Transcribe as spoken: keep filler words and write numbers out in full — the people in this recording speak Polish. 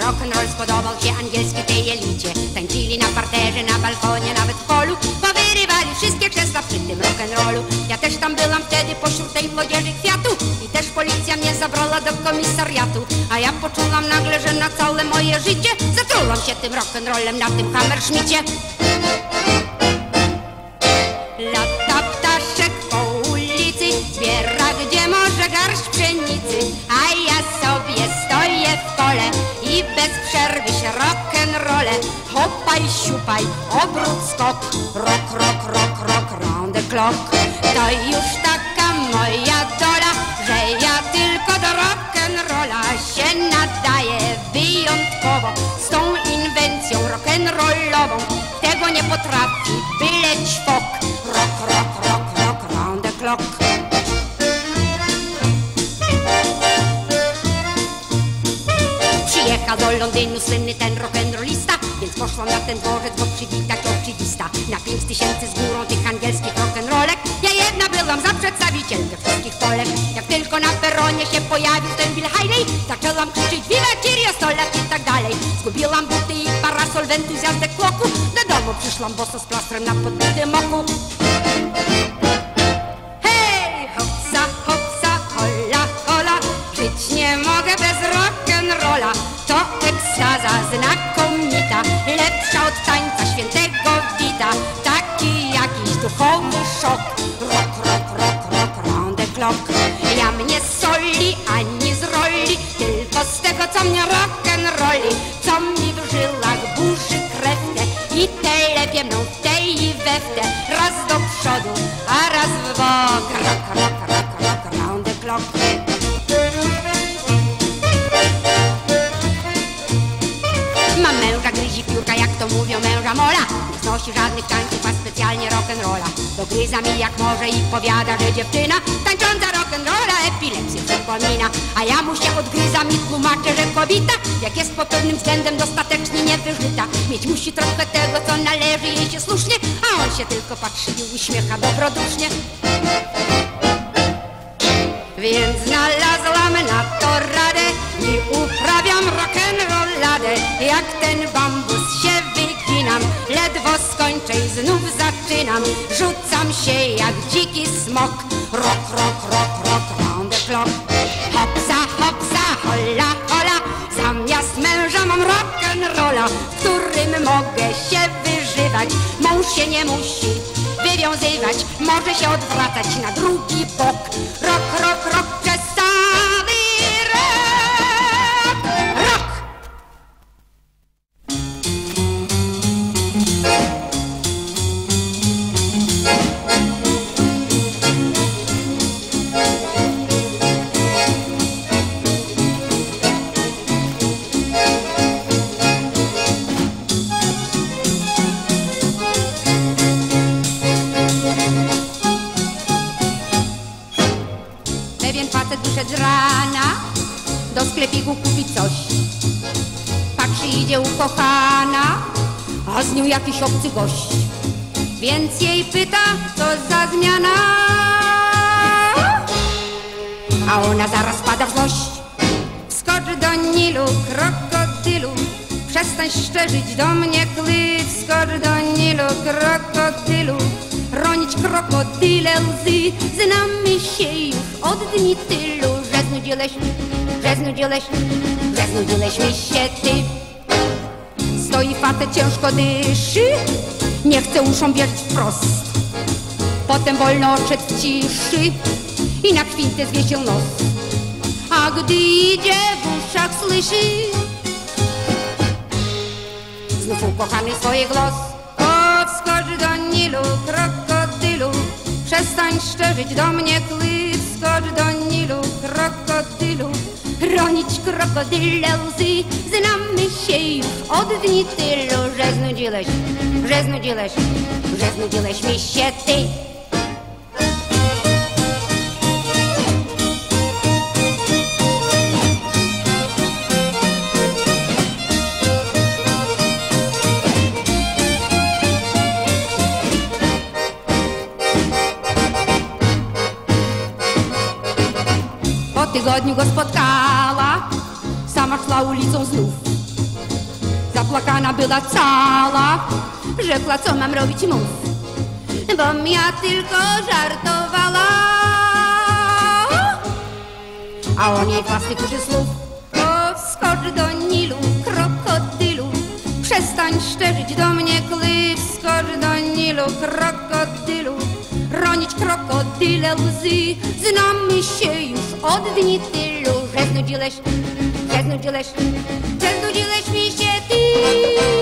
rock'n'roll spodobał się angielskiej tej elicie. Tańczyli na parterze, na balkonie, nawet w polu. Powyrywali wszystkie krzesła przy tym rock'n'rollu. Ja też tam byłam wtedy pośród tej młodzieży kwiatu. I też policja mnie zabrała do komisariatu. A ja poczułam nagle, że na całe moje życie zatrułam się tym rock'n'rollem na tym Hammerschmidcie. Lata ptaszek po ulicy, zbiera gdzie może garść pszenicy. A ja sobie stoję w kole i bez przerwy się rock'n'rolle. Hopaj, siupaj, obrót, skok, rock, rock, rock, rock, round the clock. To już taka moja dola, że ja tylko do rock'n'rolla się nadaję wyjątkowo. Z tą inwencją rock'n'rollową tego nie potrafi byle ćwok. Rock, rock, rock, rock, round the clock. Przyjechał do Londynu słynny ten rock'n'rollista, więc poszłam na ten dworzec, bo przywitać oczywista. Na pięć tysięcy z górą tych angielskich rock'n'rollek ja jedna byłam za przedstawicielkę wszystkich Polek. Jak tylko na peronie się pojawił ten Bill Haley, zaczęłam krzyczeć Viva Cheerio, sto lat i tak dalej. Zgubiłam buty i parasol w entuzjazmie kłoku. Do domu przyszłam boso z plastrem na podbitym oku. Hej, hopsa, hopsa, hola, hola, żyć nie mogę bez rock'n'rolla. To ekstaza znakomita, lepsza od tańca świętego wita. Taki jakiś duchowy szok. Rock, rock, rock, rock, round the clock. Ja mnie soli ani z roli, tylko z tego co mnie rock'n'rolli. Co mi w żyłach burzy krew te i telepie mną w tej i we w te. Raz do przodu, a raz w bok. Rock, rock, rock, rock, round the clock. Mam męża, gryzi piórka, jak to mówią męża mola. Nie znosi żadnych tańców, a specjalnie rock'n'rolla. Dogryza mi jak może i powiada, że dziewczyna tańcząca rock'n'rolla epilepsję przypomina. A ja mu się odgryzam i tłumaczę, że kobieta, jak jest pod pewnym względem dostatecznie niewyżyta, mieć musi trochę tego, co należy jej się słusznie, a on się tylko patrzy i uśmiecha dobrodusznie. Więc znalazłam na to radę i uprawiam rock'n'rolladę. Jak ten bambus się wyginam, ledwo skończę i znów zaczynam. Rzucam się jak dziki smok. Rock, rock, rock, rock, round the clock. Hopsa, hopsa, hola, hola. Zamiast męża mam rock'n'rolla, w którym mogę się wyżywać. Mąż się nie musi wywiązywać, może się odwracać na drugi bok. Rock, rock, rock, przez cały rok. Rock! Wyszedł z rana do sklepiku kupić coś. Patrzy, idzie ukochana, a z nią jakiś obcy gość. Więc jej pyta, co za zmiana, a ona zaraz pada w złość. Wskocz do Nilu, krokodylu, przestań szczerzyć do mnie kły. Wskocz do Nilu, krokodylu, ronić krokodyle łzy. Znamy się już od dni tylu, że znudziłeś, że znudziłeś, że znudziłeś mi się ty. Stoi facet, ciężko dyszy, nie chce uszom wierzyć wprost. Potem wolno odszedł w ciszy i na kwintę zwiesił nos. A gdy idzie, w uszach słyszy znów ukochany swoje głos. O, wskocz do Nilu, krokodylu, przestań szczerzyć do mnie kły. Wskocz do Nilu, krokodylu, ronić krokodyle łzy. Znamy się już od dni tylu, że znudziłeś, że znudziłeś, że znudziłeś mi się ty. Po tygodniu go spotkała, sama szła ulicą znów. zapłakana była cała. Rzekła, co mam robić, mów, bom ja tylko żartowała. A on jej plastykuszy słów: o, wskocz do Nilu, krokodylu, przestań szczerzyć do mnie kły. Wskocz do Nilu, krokodylu, ronić krokodyle łzy. Znamy się już od dni tylu, że znudziłeś, że znudziłeś, że znudziłeś mi się ty.